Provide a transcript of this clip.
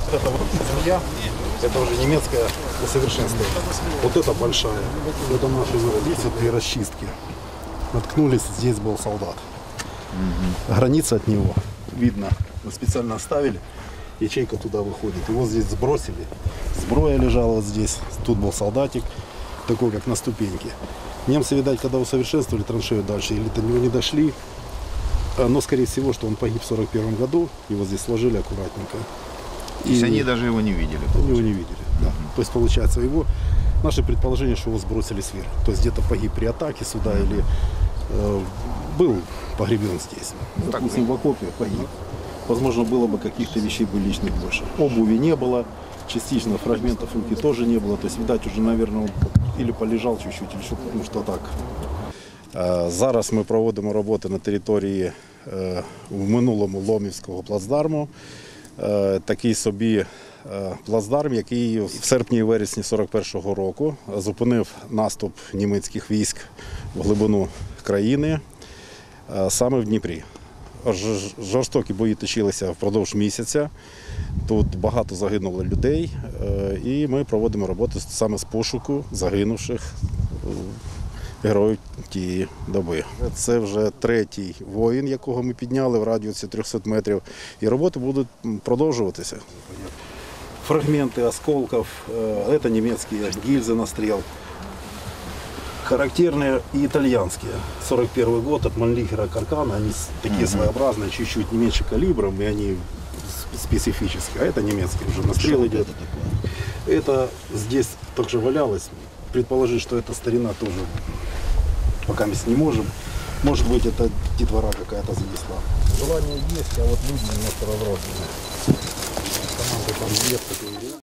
Это вот змея, это уже немецкое усовершенствование. Вот это большая. Это наши выродились при расчистке. Наткнулись, здесь был солдат. Граница от него видно. Мы специально оставили. Ячейка туда выходит. Его здесь сбросили. Сброя лежала вот здесь. Тут был солдатик, такой как на ступеньке. Немцы, видать, когда усовершенствовали траншею дальше, или до него не дошли. Но, скорее всего, что он погиб в 1941 году. Его здесь сложили аккуратненько. То есть они даже его не видели? Его не видели, да. То есть, получается, наше предположение, что его сбросили сверху. То есть, где-то погиб при атаке сюда или был погребен здесь. Допустим, в окопе погиб. Возможно, было бы каких-то вещей бы личных больше. Обуви не было, частично фрагментов руки тоже не было. То есть, видать, уже, наверное, он или полежал чуть-чуть, или что так. Зараз ми проводимо роботи на території в минулому Ломівського плацдарму. Такий собі плацдарм, який в серпні і вересні 41-го року зупинив наступ німецьких військ в глибину країни, саме в Дніпрі. Жорстокі бої точилися впродовж місяця. Тут багато загинуло людей, і ми проводимо роботи саме з пошуку загинувших героїв тієї доби. Це вже третій воїн, якого ми підняли в радіусі 300 метрів, і роботи будуть продовжуватися. Фрагменти осколків, це німецькі гільзи на стріл. Характерные и итальянские. 41 год от Манлихера Каркана, они такие своеобразные, чуть-чуть не меньше калибром, и они специфические. А это немецкий уже настрел идет. Это здесь также валялось. Предположить, что это старина тоже пока мы не можем. Может быть, это детвора какая-то занесла. Желание есть, а вот люди немножко разрозненные. Команда там нет такой.